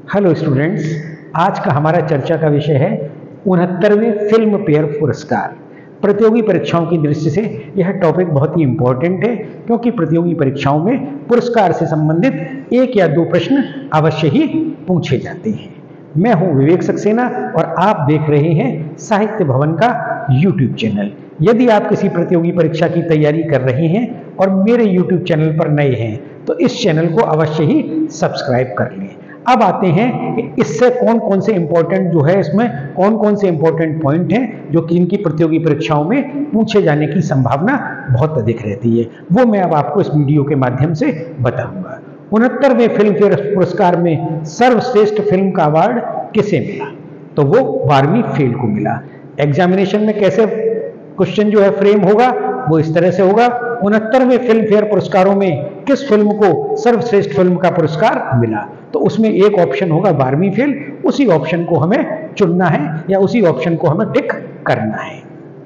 Hello students, आज का हमारा चर्चा का विषय है 69वें फिल्म फेयर पुरस्कार। प्रतियोगी परीक्षाओं की दृष्टि से यह टॉपिक बहुत ही इंपॉर्टेंट है, क्योंकि प्रतियोगी परीक्षाओं में पुरस्कार से संबंधित एक या दो प्रश्न अवश्य ही पूछे जाते हैं। मैं हूं विवेक सक्सेना और आप देख रहे हैं साहित्य भवन का यूट्यूब चैनल। यदि आप किसी प्रतियोगी परीक्षा की तैयारी कर रहे हैं और मेरे यूट्यूब चैनल पर नए हैं तो इस चैनल को अवश्य ही सब्सक्राइब कर लें। अब आते हैं कि इससे कौन कौन से इंपॉर्टेंट जो है, इसमें कौन कौन से इंपॉर्टेंट पॉइंट हैं जो कि इनकी प्रतियोगी परीक्षाओं में पूछे जाने की संभावना बहुत अधिक रहती है, वो मैं अब आपको इस वीडियो के माध्यम से बताऊंगा। 69वें फिल्म फेयर पुरस्कार में सर्वश्रेष्ठ फिल्म का अवार्ड किसे मिला? तो वो 12वीं फेल को मिला। एग्जामिनेशन में कैसे क्वेश्चन जो है फ्रेम होगा वो इस तरह से होगा, 69वें फिल्म फेयर पुरस्कारों में किस फिल्म को सर्वश्रेष्ठ फिल्म का पुरस्कार मिला? तो उसमें एक ऑप्शन होगा 12वीं फेल, उसी ऑप्शन को हमें चुनना है या उसी ऑप्शन को हमें टिक करना है।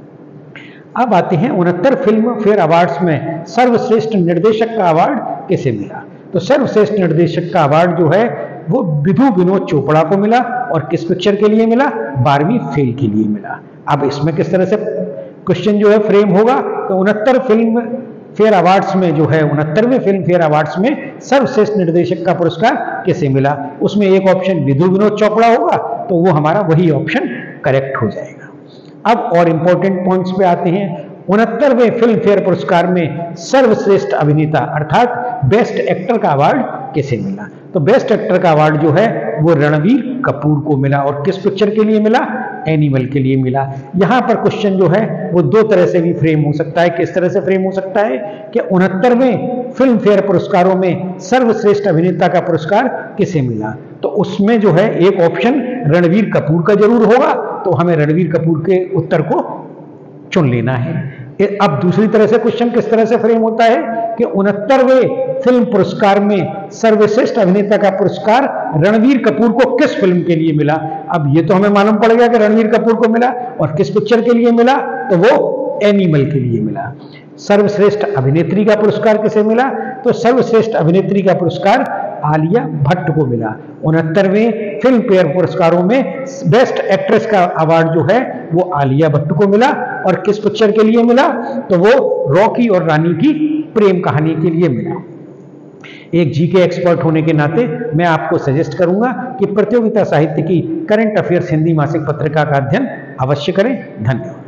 अब आते हैं 69 फिल्म फेयर अवार्ड्स में सर्वश्रेष्ठ निर्देशक का अवार्ड किसे मिला? तो सर्वश्रेष्ठ निर्देशक का अवार्ड जो है वो विधु विनोद चोपड़ा को मिला। और किस पिक्चर के लिए मिला? 12वीं फेल के लिए मिला। अब इसमें किस तरह से क्वेश्चन जो है फ्रेम होगा? तो 69 फिल्म फेयर अवार्ड्स में जो है 69वें फिल्म फेयर अवार्ड्स में सर्वश्रेष्ठ निर्देशक का पुरस्कार किसे मिला? उसमें एक ऑप्शन विधु विनोद चोपड़ा होगा, तो वो हमारा वही ऑप्शन करेक्ट हो जाएगा। अब और इंपॉर्टेंट पॉइंट्स पे आते हैं। 69वें फिल्म फेयर पुरस्कार में सर्वश्रेष्ठ अभिनेता अर्थात बेस्ट एक्टर का अवार्ड किसे मिला? तो बेस्ट एक्टर का अवार्ड जो है वो रणवीर कपूर को मिला। और किस पिक्चर के लिए मिला? एनिमल के लिए मिला। यहां पर क्वेश्चन जो है वो दो तरह से भी फ्रेम हो सकता है। किस तरह से फ्रेम हो सकता है कि 69वें फिल्म फेयर पुरस्कारों में सर्वश्रेष्ठ अभिनेता का पुरस्कार किसे मिला? तो उसमें जो है एक ऑप्शन रणवीर कपूर का जरूर होगा, तो हमें रणवीर कपूर के उत्तर को चुन लेना है। अब दूसरी तरह से क्वेश्चन किस तरह से फ्रेम होता है कि 69वें फिल्म पुरस्कार में सर्वश्रेष्ठ अभिनेता का पुरस्कार रणवीर कपूर को किस फिल्म के लिए मिला? अब ये तो हमें मालूम पड़ गया कि रणवीर कपूर को मिला, और किस पिक्चर के लिए मिला? तो वो एनिमल के लिए मिला। सर्वश्रेष्ठ अभिनेत्री का पुरस्कार किसे मिला? तो सर्वश्रेष्ठ अभिनेत्री का पुरस्कार आलिया भट्ट को मिला। 69वें फिल्म फेयर पुरस्कारों में बेस्ट एक्ट्रेस का अवार्ड जो है वो आलिया भट्ट को मिला। और किस पिक्चर के लिए मिला? तो वो रॉकी और रानी की प्रेम कहानी के लिए मिला। एक जीके एक्सपर्ट होने के नाते मैं आपको सजेस्ट करूंगा कि प्रतियोगिता साहित्य की करंट अफेयर्स हिंदी मासिक पत्रिका का अध्ययन अवश्य करें। धन्यवाद।